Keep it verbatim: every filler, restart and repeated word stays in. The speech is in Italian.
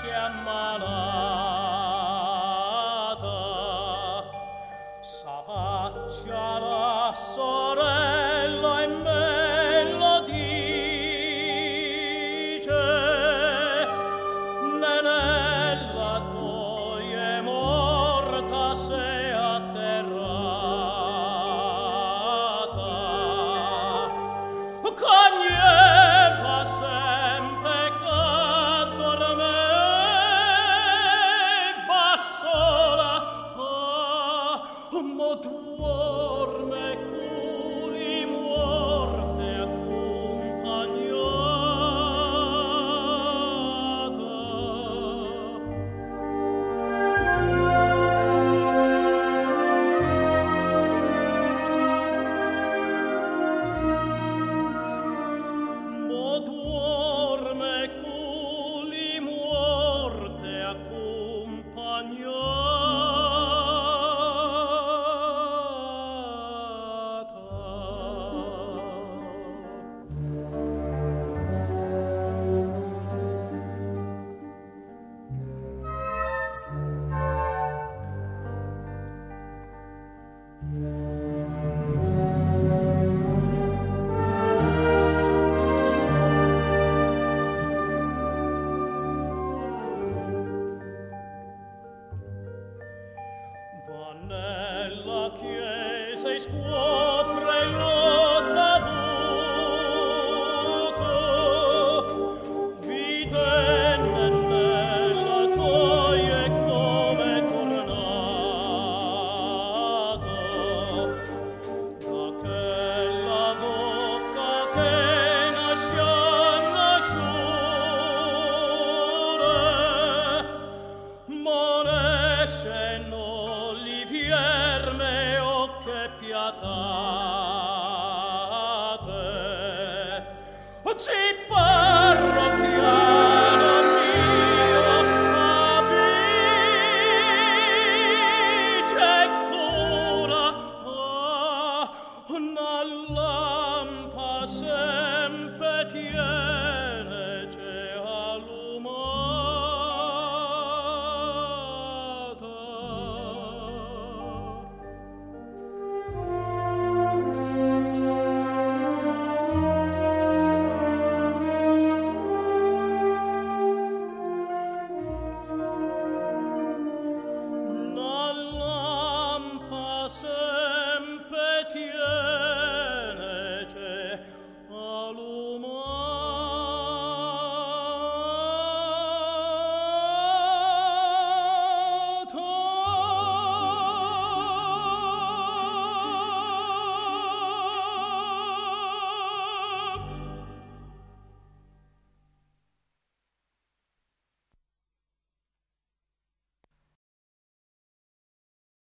si è ammalata, s'affaccia la sorella e me lo dice, nenella toi è morta, sei atterrata, cogneva sempre che dormeva sola, ah, ma dorme culi morte Mo dorme culi morte Va nella chiesa e scopre il lotta avuto, vide nella gioia e come tornato, da quella bocca che nascia nasciure, moresce non li vierme o che pietà.